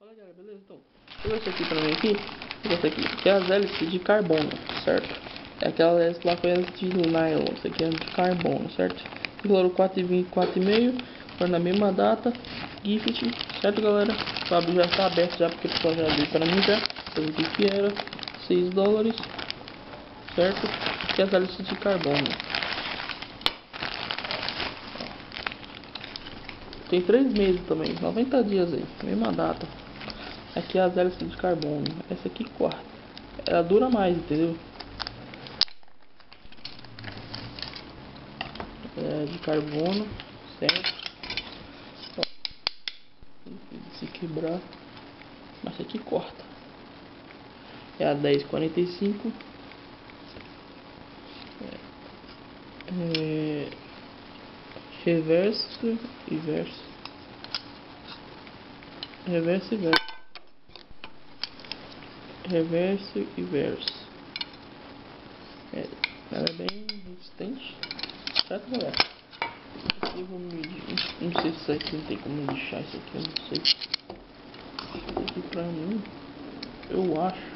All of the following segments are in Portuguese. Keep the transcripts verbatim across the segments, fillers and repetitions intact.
Fala galera, beleza? Então, pegou isso aqui pra mim aqui, pegou isso aqui, que é as hélices de carbono, certo? É aquela hélice lá foi hélice de nylon, isso aqui é de carbono, certo? Valor quatro e vinte, quatro e meio, foi na mesma data, gift, certo galera? O Fábio já está aberto já, porque o pessoal já deu para mim já, eu vi que era seis dólares, certo? Que é as hélices de carbono. Tem três meses também, noventa dias aí, mesma data. Aqui é as hélices de carbono. Essa aqui corta. Ela dura mais, entendeu? É de carbono, certo? Ó, se quebrar, mas essa aqui corta. É a dez quarenta e cinco. É, reverso e verso. Reverso e verso. Reverso e verso. É, ela é bem resistente, certo galera? Aqui eu vou medir. Não sei se isso aqui não tem como deixar isso aqui, eu não sei. Isso aqui pra mim, eu acho.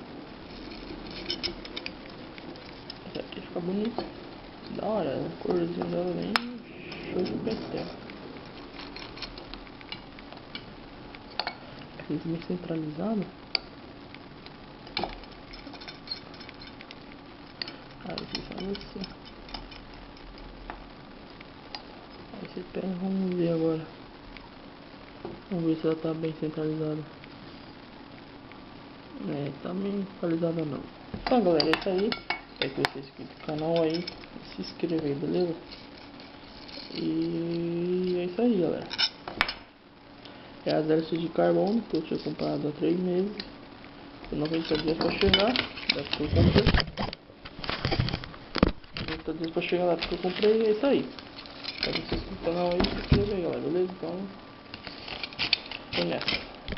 Essa aqui fica bonita. Da hora, a corzinha dela bem show de petel. Aqui meio centralizado. Ah, aqui só você. Aí você pega, vamos ver agora. Vamos ver se ela tá bem centralizada. É, tá bem centralizada não. Então galera, é isso aí. É que você inscreve no canal aí, se inscreve aí, beleza? E é isso aí galera. É as hélices de carbono que eu tinha comprado há três meses. Tem noventa dias pra chegar, da que eu comprei. noventa dias pra chegar lá que eu comprei e é isso aí. Então se inscreve no canal aí, se inscreve aí galera, beleza? Então, tô nessa.